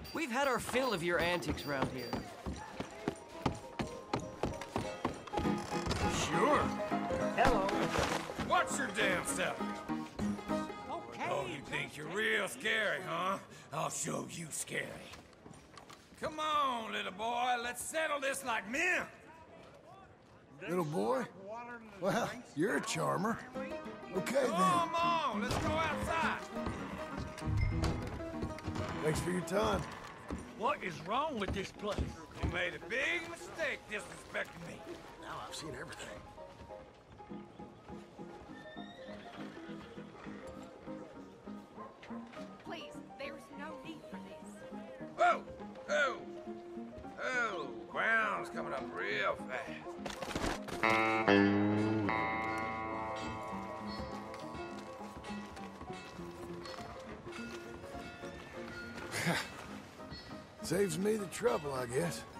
We've had our fill of your antics around here. Sure. Hello. What's your damn self? Okay. Oh, you think you're real scary, huh? I'll show you scary. Come on, little boy. Let's settle this like men. Little boy? Well, you're a charmer. Okay, then. Come on, let's go outside. Thanks for your time. What is wrong with this place? You made a big mistake disrespecting me. Now I've seen everything. Please, there's no need for this. Whoa! Oh! Oh! Ground's coming up real fast. Saves me the trouble, I guess.